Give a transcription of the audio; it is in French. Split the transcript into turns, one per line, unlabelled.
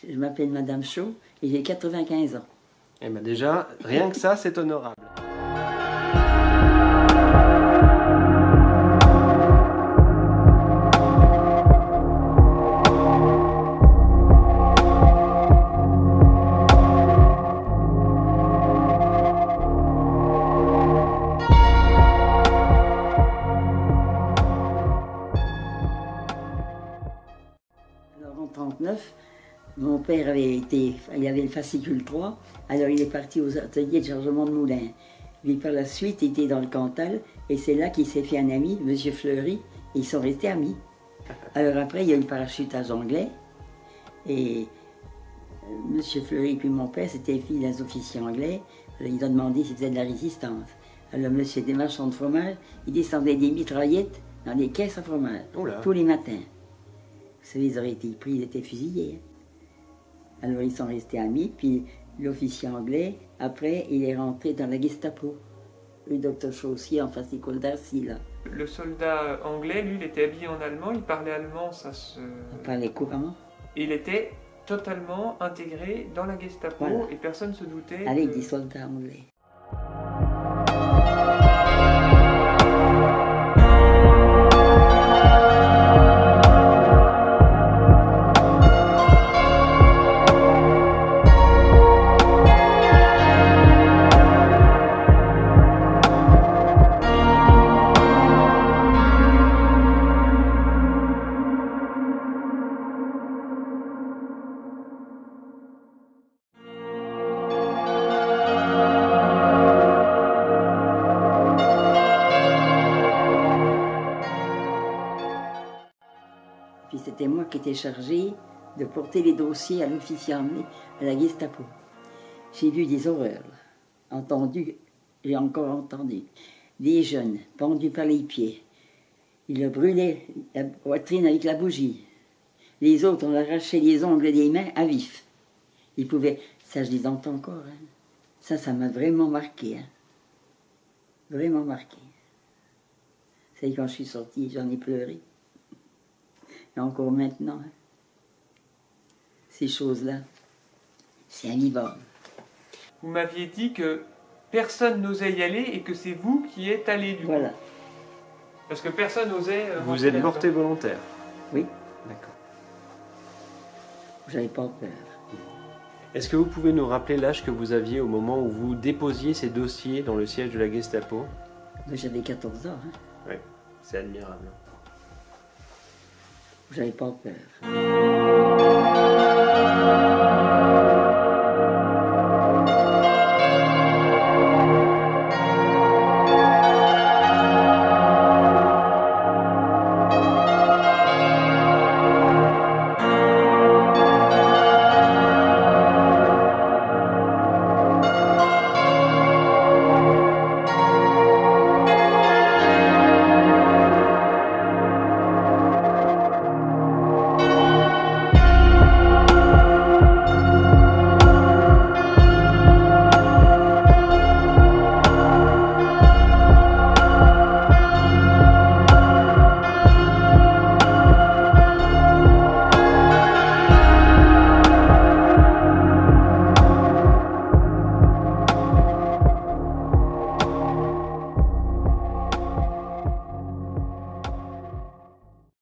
Je m'appelle Madame Chaud et j'ai 95 ans.
Eh bien déjà, rien que ça, c'est honorable.
Alors en 1939, mon père il avait le fascicule 3, alors il est parti aux ateliers de chargement de moulins. Puis par la suite, il était dans le Cantal, et c'est là qu'il s'est fait un ami, M. Fleury, et ils sont restés amis. Alors après, il y a eu le parachutage anglais, et M. Fleury puis mon père, c'était les filles des officiers anglais, alors ils ont demandé s'ils faisaient de la résistance. Alors monsieur des marchands de fromage, il descendait des mitraillettes dans des caisses à fromage, tous les matins. Vous savez, ils auraient été pris, ils étaient fusillés. Alors ils sont restés amis, puis l'officier anglais, après, il est rentré dans la Gestapo. Le docteur Chaussier en face d'école d'Arcy, là.
Le soldat anglais, lui, il était habillé en allemand, il parlait allemand, ça se...
On parlait couramment.
Il était totalement intégré dans la Gestapo,
Voilà.
et personne ne se doutait
Avec
que...
des soldats anglais. Puis c'était moi qui étais chargé de porter les dossiers à l'officier emmené à la Gestapo. J'ai vu des horreurs, là. Entendu, j'ai encore entendu. Des jeunes pendus par les pieds. Ils leur brûlaient la poitrine avec la bougie. Les autres, on arrachait les ongles des mains à vif. Ils pouvaient... Ça, je les entends encore. Hein. Ça m'a vraiment marqué. Hein. Vraiment marqué. C'est quand je suis sortie, j'en ai pleuré. Et encore maintenant, hein. Ces choses-là, c'est invivable.
Vous m'aviez dit que personne n'osait y aller et que c'est vous qui êtes allé du coup.
Voilà.
Parce que personne n'osait...
Vous êtes porté volontaire?
Oui,
D'accord.
j'avais pas peur.
Est-ce que vous pouvez nous rappeler l'âge que vous aviez au moment où vous déposiez ces dossiers dans le siège de la Gestapo?
Moi, j'avais 14 ans, hein.
Oui, c'est admirable.
J'avais pas peur.